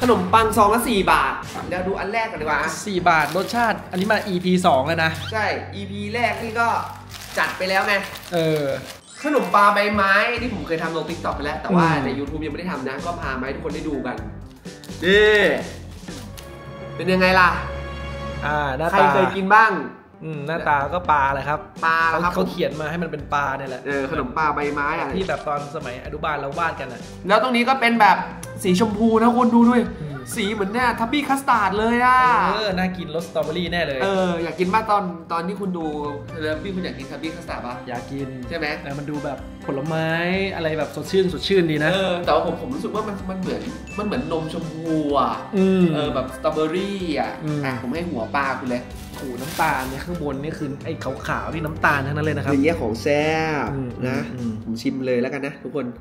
ขนมปังซองละ4 บาทเดี๋ยวดูอันแรกกันดีกว่า 4 บาทรสชาติอันนี้มา EP 2แล้วนะใช่ EP แรกนี่ก็จัดไปแล้วไงขนมปลาใบไม้ที่ผมเคยทำลง TikTok ไปแล้วแต่ว่าใน YouTube ยังไม่ได้ทำนะก็พามาให้ทุกคนได้ดูกันนี่เป็นยังไงล่ะหน้าตาใครเคยกินบ้างหน้าตาก็ปลาเลยครับปลาครับเขาเขียนมาให้มันเป็นปลาเนี่ยแหละขนมปลาใบไม้อะที่แบบตอนสมัยอนุบาลเราวาดกันอ่ะแล้วตรงนี้ก็เป็นแบบสีชมพูนะคนดูด้วยสีเหมือนเนี่ยทับบี้คัสตาร์ดเลยอ่ะน่ากินรสสตรอเบอรี่แน่เลยอยากกินบ้างตอนที่คุณดูแล้วพี่คุณอยากกินทับบี้คัสตาร์ดป่ะอยากกินใช่ไหมแต่มันดูแบบผลไม้อะไรแบบสดชื่นดีนะแต่ว่าผมรู้สึกว่ามันเหมือนนมชมพูอ่ะแบบสตรอเบอรี่อ่ะผมให้หัวปลาคุณเลยน้ำตาลเนี่ยข้างบนนี่คือไอ้ขาวๆที่น้ำตาลทั้งนั้นเลยนะครับอย่างเงี้ยของแซ่บนะผมชิมเลยแล้วกันนะทุกคน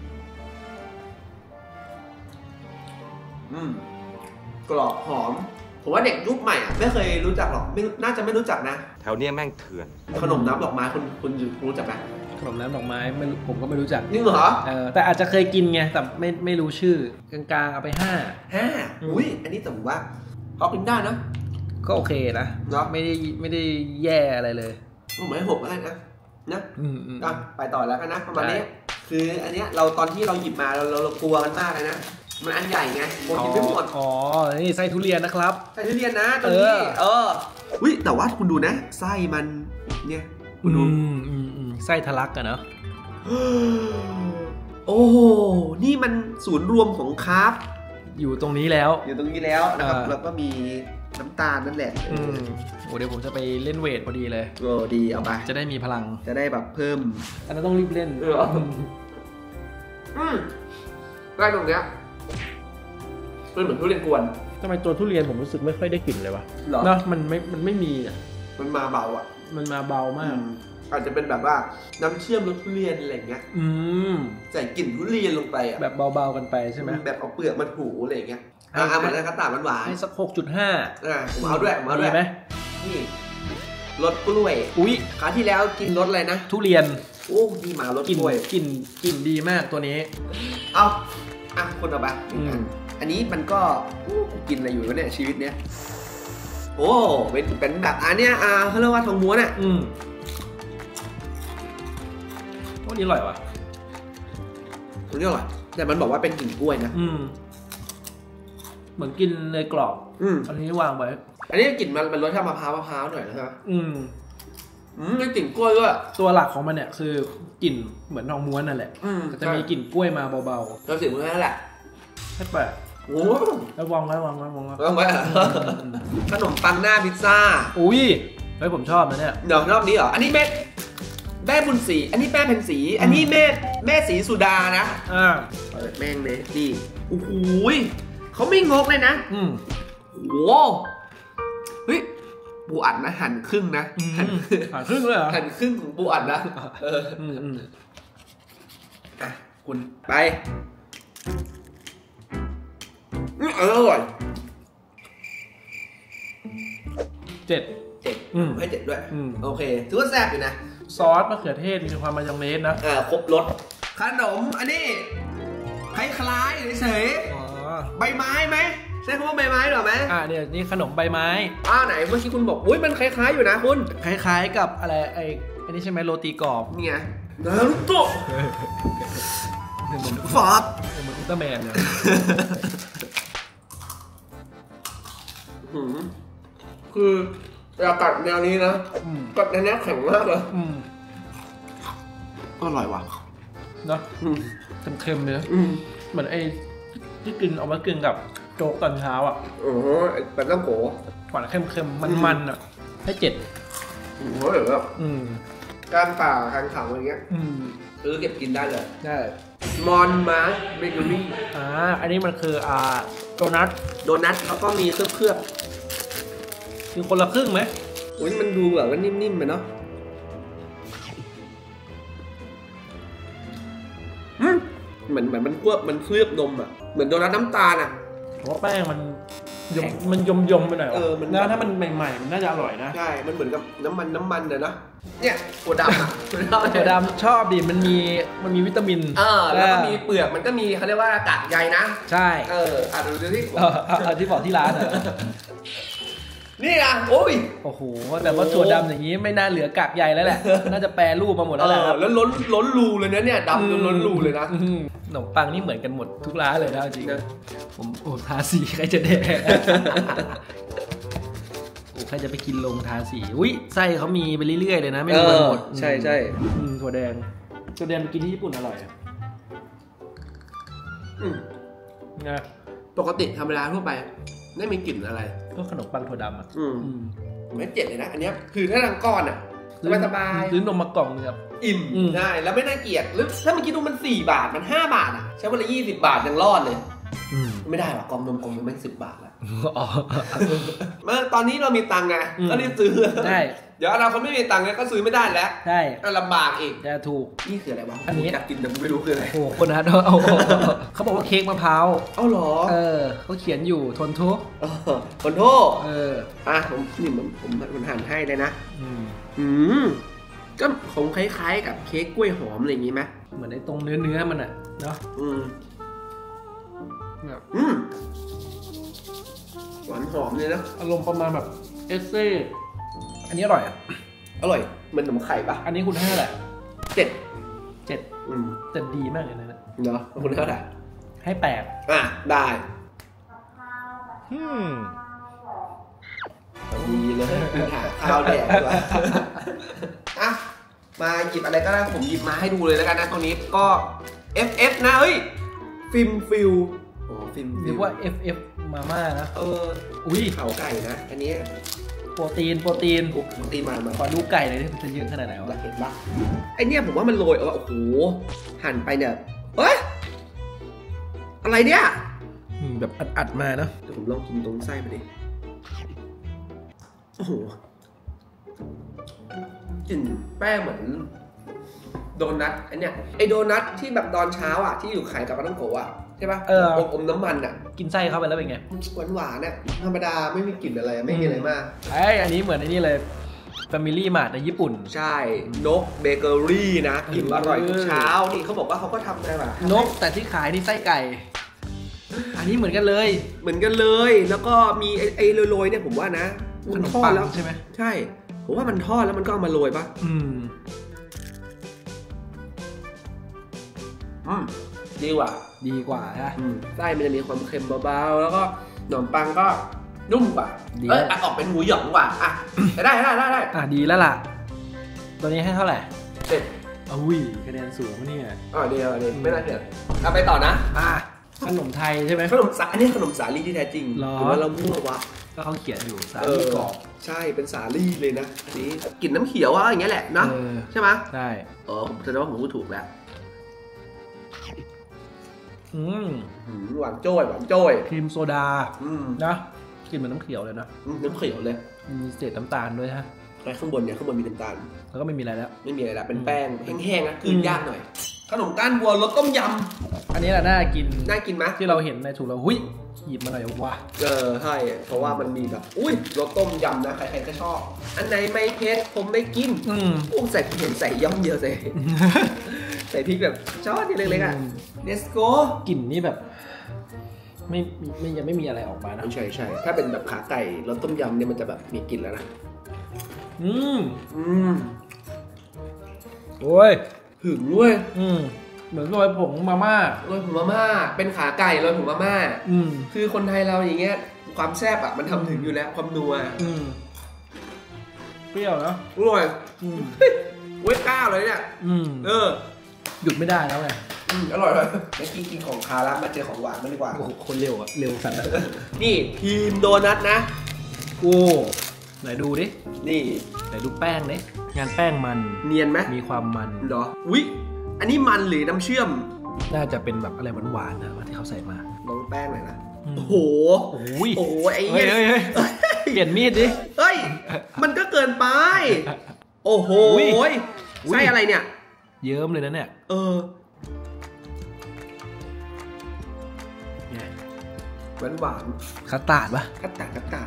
กรอบหอมผมว่าเด็กยุคใหม่อ่ะไม่เคยรู้จักหรอกน่าจะไม่รู้จักนะแถวเนี้ยแม่งเถื่อนขนมน้ำดอกไม้คุณรู้จักไหมขนมน้ำดอกไม้ผมก็ไม่รู้จักจริงเหรอแต่อาจจะเคยกินไงแต่ไม่รู้ชื่อกลางๆเอาไป5 อุ้ยอันนี้แต่ผมว่าเขากินได้นะก็โอเคนะไม่ได้แย่อะไรเลยเหมือน6อะไรนะไปต่อแล้วกันนะประมาณนี้คืออันเนี้ยเราตอนที่เราหยิบมาเรากลัวมันมากเลยนะมันอันใหญ่ไงหมดกินไม่หมดนี่ไส้ทุเรียนนะครับไส้ทุเรียนนะตรงนี้อุ้ยแต่ว่าคุณดูนะไส้มันเนี่ยคุณดูไส้ทะลักกันเนาะโอ้นี่มันศูนย์รวมของคาร์บอยู่ตรงนี้แล้วนะครับแล้วก็มีน้ำตาลนั่นแหละเดี๋ยวผมจะไปเล่นเวทพอดีเลยดีเอาไปจะได้มีพลังจะได้แบบเพิ่มอันนั้นต้องรีบเล่นได้ตรงเนี้ยมันเหมือนทุเรียนกวนทำไมตัวทุเรียนผมรู้สึกไม่ค่อยได้กลิ่นเลยวะเนาะมันไม่มีอ่ะมันมาเบาอ่ะมันมาเบามากอาจจะเป็นแบบว่าน้ำเชื่อมรสทุเรียนอะไรอย่างเงี้ยใส่กลิ่นทุเรียนลงไปอ่ะแบบเบาๆกันไปใช่ไหมแบบเอาเปลือกมาถูอะไรอย่างเงี้ยเหมือนกระต่ายหวานให้สัก 6.5 ผมเอาด้วยไหมนี่รสกล้วยคราวที่แล้วกินรสอะไรนะทุเรียนนี่มารสกล้วยกลิ่นดีมากตัวนี้เอาคนเอาไปอันนี้มันก็กินอะไรอยู่วะเนี่ยชีวิตเนี้ยเป็นแบบอันเนี้ยเขาเรียกว่าทองม้วนอ่ะตัวนี้อร่อยว่ะตัวนี้อร่อยแต่มันบอกว่าเป็นกลิ่นกล้วยนะเหมือนกินเนยกรอบอันนี้วางไว้อันนี้กลิ่นมันเป็นรสชาติมะพร้าวหน่อยนะครับมีกลิ่นกล้วยด้วยตัวหลักของมันเนี่ยคือกลิ่นเหมือนทองม้วนนั่นแหละจะมีกลิ่นกล้วยมาเบาๆเราสิ่งนั้นแหละแค่แปะแล้ววางไว้ขนมปังหน้าพิซซ่าผมชอบนะเนี่ยเดี๋ยวรอบนี้เหรออันนี้แม่บุญศรีอันนี้แม่เพ็ญศรีอันนี้แม่ศรีสุดานะเปิดแม่งเลยนี่โอ้โหเขาไม่งกเลยนะเฮ้ยปูอัดนะหั่นครึ่งนะหั่นครึ่งเลยเหรอหั่นครึ่งของปูอัดนะคุณไปอร่อย7ให้7ด้วยโอเคถือว่าแซ่บอยู่นะซอสมะเขือเทศมีความมายองเนสนะครบรสขนมอันนี้คล้ายๆเฉยๆใบไม้ไหมใช่คำว่าใบไม้หรอไหมเนี่ยนี่ขนมใบไม้ไหนเมื่อกี้คุณบอกมันคล้ายๆอยู่นะคุณคล้ายๆกับอะไรอันนี้ใช่ไหมโรตีกรอบเนี่ยนารุโตะฟาดเหมือนอุลตร้าแมนเนี่ยคืออยากกัดแนวนี้นะกัดในแนวแข็งมากเลยก็อร่อยว่ะเนาะเค็มๆเลยเหมือนไอ้ที่กินเอามากินกับโจ๊กตอนเช้าอ่ะเป็นน้ำโขหวานเค็มๆมันๆอ่ะให้7 แบบการป่าทางเขาอย่างเงี้ยเก็บกินได้เลยได้มอนมาร์ชเบเกอรี่อันนี้มันคือโดนัทแล้วก็มีเคลือบคือคนละครึ่งไหมมันดูแบบว่านิ่มๆไปเนาะเหมือนมันเคลือบนมอ่ะเหมือนโดนัทน้ำตาลอ่ะเพราะแป้งมันมันยมไปหน่อย แล้วถ้ามันใหม่ๆมันน่าจะอร่อยนะใช่มันเหมือนกับน้ำมันเลยนะเนี่ยถั่วดำอ่ะถั่วดำชอบดิมันมีวิตามินแล้วก็มีเปลือกมันก็มีเขาเรียกว่ากากใยนะใช่ดูที่ที่บอกที่ร้านนี่อ่ะโอ้โหแต่ว่าถั่วดำอย่างนี้ไม่น่าเหลือกากใยแล้วแหละน่าจะแปรรูปมาหมดแล้วแหละแล้วล้นรูเลยนะเนี่ยดำจนล้นรูเลยนะขนมปังนี่เหมือนกันหมดทุกร้านเลยนะจริงผมทาสีใครจะแดกใครจะไปกินลงทาสีอุ้ยไส้เขามีไปเรื่อยๆเลยนะไม่รู้หมดใช่ถั่วแดงกินที่ญี่ปุ่นอร่อยนะปกติธรรมดาทั่วไปไม่มีกลิ่นอะไรก็ขนมปังถั่วดำไม่เจ็บเลยนะอันนี้คือถ้ารังก้อนอ่ะสบายหรือนมมากล่องนึงครับอิ่มได้แล้วไม่น่าเกลียดหรือถ้าเมื่อกี้ดูมัน4 บาทมัน5 บาทอ่ะใช้วันละ20 บาทยังรอดเลยไม่ได้หรอกกล่องนมกล่องนึงไม่10 บาทแล้วมาตอนนี้เรามีตังค์ไงก็รีบซื้อได้เดี๋ยวเราคนไม่มีตังค์ก็ซื้อไม่ได้แล้วใช่ลำบากอีกจะถูกนี่คืออะไรวะอันนี้อยากกินแต่ไม่รู้คืออะไรโอ้คนนะเขาบอกว่าเค้กมะพร้าวเหรอเขาเขียนอยู่ทนทุกทนโทษผมนี่มันหั่นให้เลยนะก็คงคล้ายๆกับเค้กกล้วยหอมอะไรอย่างงี้ไหมเหมือนในตรงเนื้อมันอ่ะเนาะหวานหอมเลยนะอารมณ์ประมาณแบบเอสเซ่อันนี้อร่อยอร่อยเหมือนขนมไข่ปะอันนี้คุณให้เท่าไหร่7แต่ดีมากเลยนะเนาะคุณให้เท่าไหร่ให้8 ได้ดีเลยหาข้าวแดกด้วยมาหยิบอะไรก็ได้ผมหยิบมาให้ดูเลยแล้วกันนะตรงนี้ก็ FF นะเฮ้ยฟิลเรียกว่า FF มาม่านะอุ้ยเขาไก่นะอันนี้โปรตีนมาขอดูไก่เลยที่มันจะเยอะขนาดไหนวะเห็นปะไอเนี้ยผมว่ามันโรยโอ้โหหั่นไปเนี่ยอะไรเนี่ยแบบอัดมาเนาะเดี๋ยวผมลองกินตรงไส้มาดิโอ้โหกลิ่นแป้งเหมือนโดนัทไอเนี้ยไอโดนัทที่แบบตอนเช้าอ่ะที่อยู่ขายกับปาต้องโกะใช่ปะอมน้ำมันอ่ะกินไส้เข้าไปแล้วเป็นไงหวานเนี่ยธรรมดาไม่มีกลิ่นอะไรไม่มีอะไรมากอันนี้เหมือนไอ้นี่เลย Family Mart ในญี่ปุ่นใช่นกเบเกอรี่นะกินอร่อยทุกเช้านี่เขาบอกว่าเขาก็ทำได้แบบนกแต่ที่ขายนี่ไส้ไก่อันนี้เหมือนกันเลยแล้วก็มีไอ้โรยเนี่ยผมว่านะมันทอดแล้วใช่ไหมใช่ผมว่ามันทอดแล้วมันก็เอามาโรยปะดีกว่าฮะไส้มันจะมีความเค็มเบาๆแล้วก็ขนมปังก็นุ่มกว่าออกเป็นหมูหยองกว่าได้ดีแล้วล่ะตัวนี้ให้เท่าไหร่ 10 อุ้ยคะแนนสูงนี่เดียวไม่น่าเกลียดเอาไปต่อนะขนมไทยใช่ไหมอันนี้ขนมสาลี่ที่แท้จริงหรือว่าเรามั่ววะก็เขาเขียนอยู่สาลี่กรอบใช่เป็นสาลี่เลยนะอันนี้กลิ่นน้ำเขียวอย่างเงี้ยแหละนะใช่ไหมใช่ผมแสดงว่าผมพูดถูกแล้วหวานโจ้ยครีมโซดานะกินเหมือนน้ำเขียวเลยนะน้ำเขียวเลยมีเศษน้ำตาลด้วยฮะข้างบนมีน้ำตาลแล้วก็ไม่มีอะไรแล้วเป็นแป้งแห้งๆนะคืนยากหน่อยขนมก้านบัวรสต้มยำอันนี้แหละน่ากินไหมที่เราเห็นในถุงเราหุ้ยหยิบมาหน่อยว่ะใช่เพราะว่ามันมีแบบรสต้มยำนะใครๆก็ชอบอันไหนไม่เผ็ดผมไม่กินใส่เห็นใส่ย่อมเดียวใส่พริกแบบชอบทีเล็กๆเนสโก้กลิ่นนี่แบบยังไม่มีอะไรออกมานะใช่ถ้าเป็นแบบขาไก่รสต้มยำเนี่ยมันจะแบบมีกลิ่นแล้วนะโอ้ยหึงด้วยเหมือนโรยผงมาม่าเป็นขาไก่โรยผงมาม่าคือคนไทยเราอย่างเงี้ยความแซ่บมันทำถึงอยู่แล้วความนัวเปรี้ยวนะอร่อยเว้ยก้าวเลยเนี่ยหยุดไม่ได้แล้วไงอร่อยเลยเมื่อกี้กินของคาแล้วมาเจอของหวานไม่ดีกว่าคนเร็วสัตว์นี่ทีมโดนัทนะไหนดูดินี่ไหนดูแป้งดิงานแป้งมันเนียนไหมมีความมันเหรออันนี้มันหรือน้ำเชื่อมน่าจะเป็นแบบอะไรหวานๆนะที่เขาใส่มาลองแป้งหน่อยนะโอ้โหไอ้เหี้ยเปลี่ยนมีดดิมันก็เกินไปโอ้โหไส้อะไรเนี่ยเยิ้มเลยนะเนี่ยหวานคัสตาร์ดปะคัสตาร์ด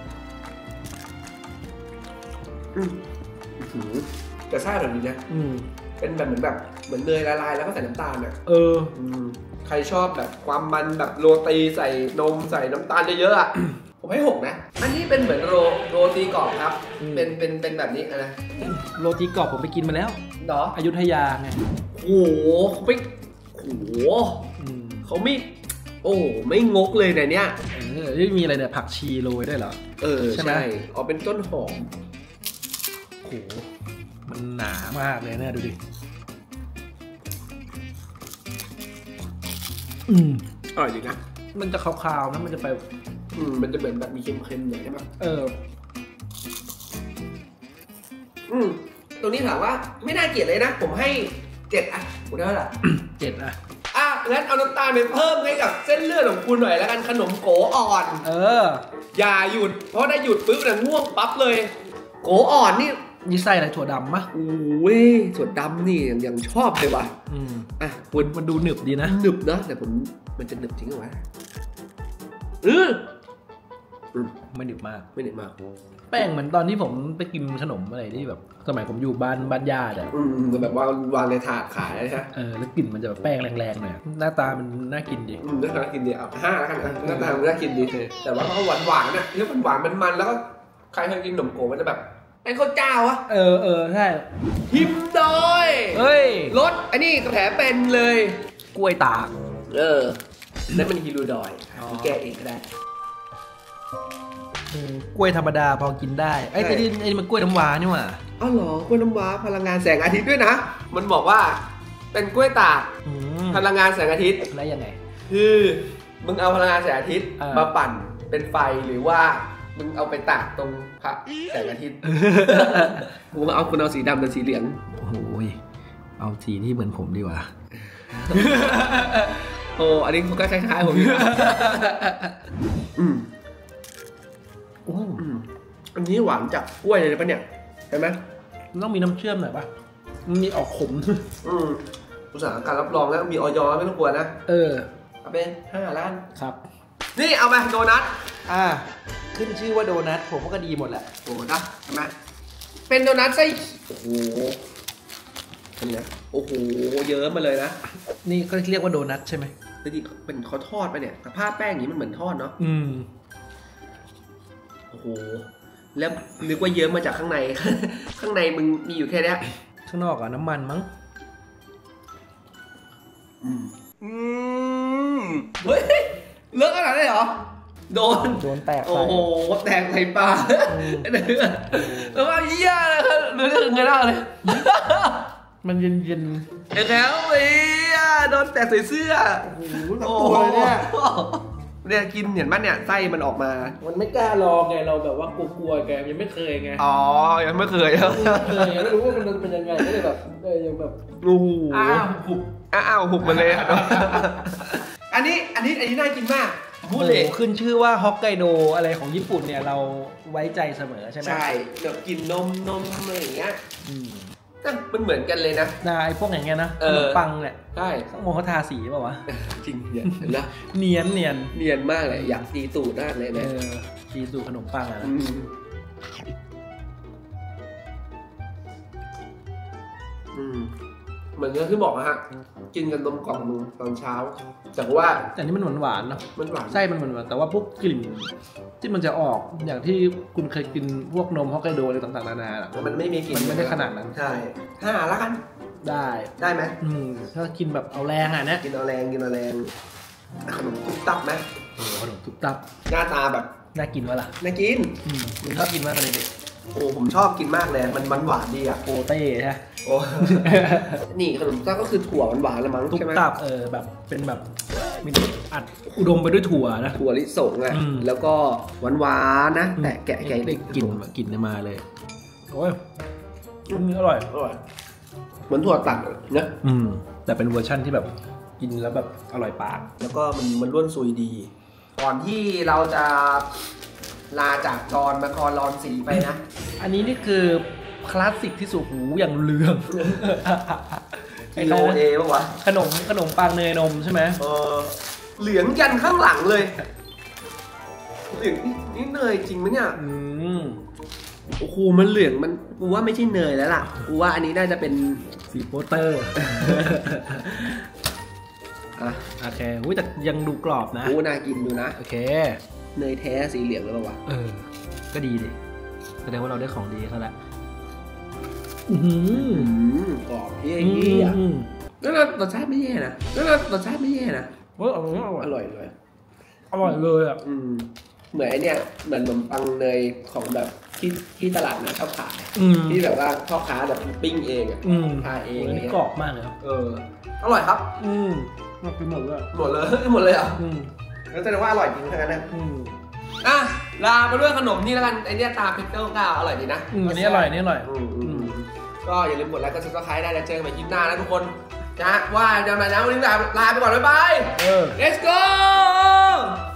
จะซ่าแบบนี้นะเป็นแบบเหมือนเนยละลายแล้วก็ใส่น้ำตาลอ่ะใครชอบแบบความมันแบบโรตีใส่นมใส่น้ำตาลเยอะๆอ่ะ ผมให้6นะอันนี้เป็นเหมือนโรตีกรอบครับเป็นแบบนี้นะโรตีกรอบผมไปกินมาแล้วเหรออยุธยาไงโอ้โหเขาไม่งกเลยเนี่ยนี่มีอะไรเนี่ยผักชีโรยด้วยเหรอใช่ไหมอ๋อเป็นต้นหอมโอ้โหมันหนามากเลยเนี่ยดูดิอร่อยจริงนะมันจะคาวๆนะมันจะไปมันจะเหมือนแบบมีเค็มๆหน่อยใช่ไหมตรงนี้ถามว่าไม่น่าเกลียดเลยนะผมให้7อ่ะคุณได้เท่าไหร่ 7อ่ะงั้นเอาน้ำตาลไปเพิ่มให้กับเส้นเลือดของคุณหน่อยแล้วกันขนมโกอ่อนอย่าหยุดเพราะได้หยุดปุ๊บเนี่ยง่วงปั๊บเลยโกอ่อนนี่ใส่อะไรถั่วดำมะโอ้ยถั่วดำนี่ยังชอบเลยว่ะคุณมันดูหนึบดีนะหนึบนะแต่มันจะหนึบจริงเหรอวะไม่หนึบมากแป้งเหมือนตอนที่ผมไปกินขนมอะไรที่แบบสมัยผมอยู่บ้านญาติแบบว่าวางในถาดขายใช่ไหมแล้วกลิ่นมันจะแบบแป้งแรงๆหน่อยหน้าตามันน่ากินดีน่ากินดีเอา5แล้วกันหน้าตามันน่ากินดีแต่ว่าเขาหวานๆนะเนื้อหวานมันแล้วก็ใครเคยกินขนมโกมันจะแบบไอ้ข้าวเจ้าวะใช่หิมดอยรสอันนี้แถมเป็นเลยกล้วยตากนั่นมันฮิรูดอยแกเองก็ได้กล้วยธรรมดาพอกินได้ไอ้นี่มันกล้วยน้ำว้านี่หว่าอ๋อเหรอกล้วยน้ำว้าพลังงานแสงอาทิตย์ด้วยนะมันบอกว่าเป็นกล้วยตากพลังงานแสงอาทิตย์แล้วยังไงคือมึงเอาพลังงานแสงอาทิตย์มาปั่นเป็นไฟหรือว่ามึงเอาไปตากตรงพระแสงอาทิตย์คุณเอาสีดำเป็นสีเหลืองโอ้โหเอาสีที่เหมือนผมดีกว่าอันนี้มันก็คล้ายๆผมอันนี้หวานจากกล้วยเลยปะเนี่ยเห็นไหมมันต้องมีน้ำเชื่อมหน่อยปะมันมีออกขมอุตสาหกรรมรับรองแล้วมีออยไม่ต้องกลัวนะเอาไป5 ล้านครับนี่เอาไปโดนัทขึ้นชื่อว่าโดนัทผมก็ดีหมดแหละโอ้นะเห็นไหมเป็นโดนัทไส้โอ้โหเป็นไงโอ้โหเยอะมาเลยนะนี่ก็เรียกว่าโดนัทใช่ไหมจริงๆเป็นเขาทอดไปเนี่ยแต่ผ้าแป้งอย่างนี้มันเหมือนทอดเนาะโอ้โหแล้วนึกว่าเยอะมาจากข้างในข้างในมึงมีอยู่แค่นี้ข้างนอกน้ำมันมั้งเฮ้ยเลิกขนาดนี้เหรอโดนแตกโอ้โหแตกใส่ปากแล้วว่าเยี่ยเลยครับหรือไงล่ะเลยมันเย็นแล้วโดนแตกใส่เสื้อโอ้โหเนี่ยกินเห็นมั้ยเนี่ยไส้มันออกมามันไม่กล้าลองไงเราแบบว่ากลัวแกยังไม่เคยไงยังไม่เคยไม่รู้ว่ามันเป็นยังไงก็เลยแบบยังแบบหุบมาเลยอันนี้น่ากินมากพูดเลยขึ้นชื่อว่าฮอกไกโดอะไรของญี่ปุ่นเนี่ยเราไว้ใจเสมอใช่ไหมใช่เดี๋ยวกินนมอะไรอย่างเงี้ยมันเหมือนกันเลยนะไอ้พวกอย่างเงี้ยนะขนมปังเนี่ยใช่ข้างบนเขาทาสีเปล่าวะจริงเนี่ยนะเนียนมากเลยอยากตีตูดได้เลยนะตีตูดขนมปังอะนะเหมือนที่บอกนะฮะกินกันนมกล่องนึงตอนเช้าแต่ว่านี่มันหวานเนาะมันหวานไส้มันหวานแต่ว่าพวกกลิ่นที่มันจะออกอย่างที่คุณเคยกินพวกนมฮอกไกโดอะไรต่างๆนานามันไม่มีกลิ่นมันไม่ได้ขนาดนั้นใช่5แล้วกันได้ไหมถ้ากินแบบเอาแรงอ่ะเนี่ยกินเอาแรงขนมตุ๊บตับไหมขนมตุ๊บตับหน้าตาแบบน่ากินวะล่ะน่ากินคุณชอบกินมากเลยเด็กผมชอบกินมากเลยมันหวานดีอ่ะโปเต้ใช่นี่ขนมตุ๊บตับก็คือถั่วหวานๆละมั้งใช่ไหมตุ๊บตับแบบเป็นแบบมีอัดอุดมไปด้วยถั่วนะถั่วลิสงอ่ะแล้วก็หวานๆนะแต่แกะได้กลิ่นมาเลยโอ้ยอร่อยเหมือนถั่วตัดนะแต่เป็นเวอร์ชั่นที่แบบกินแล้วแบบอร่อยปากแล้วก็มันร่วนซุยดีก่อนที่เราจะลาจากจอนมาคอรอนสีไปนะอันนี้นี่คือคลาสสิกที่สุดหูอย่างเรืองกิโลป่ะวะขนมปังเนยนมใช่ไหมเหลืองยันข้างหลังเลยเหลืองนี่เนยจริงไหมเนี่ยโอ้โหมันเหลืองมันกูว่าไม่ใช่เนยแล้วล่ะกูว่าอันนี้น่าจะเป็นสีโปสเตอร์โอเคอุ้ยแต่ยังดูกรอบนะโอ้น่ากินดูนะโอเคเนยแท้สีเหลืองหรือเปล่าวะก็ดีดิแสดงว่าเราได้ของดีเขาแล้วกรอบเยี่ยแล้วรสชาติไม่แย่นะอร่อยเลยอ่ะเหมือนไอเนี้ยเหมือนขนมปังเนยของแบบที่ตลาดนะชอบขายที่แบบว่าพ่อค้าแบบปิ้งเองอ่ะทาเองนี่กรอบมากเลยอร่อยครับกินหมดเลยอ่ะแล้วแสดงว่าอร่อยจริงทั้งนั้นนะลาไปด้วยขนมนี่แล้วกันไอเนี้ยตาเพชร9อร่อยดีนะอันนี้อร่อยก็อย่าลืมกดไลค์กด Subscribe ได้แล้วเจอกันใหม่คลิปหน้านะทุกคนนะว่าจะมานะวันนี้ลาไปก่อนบ๊ายบาย Let's go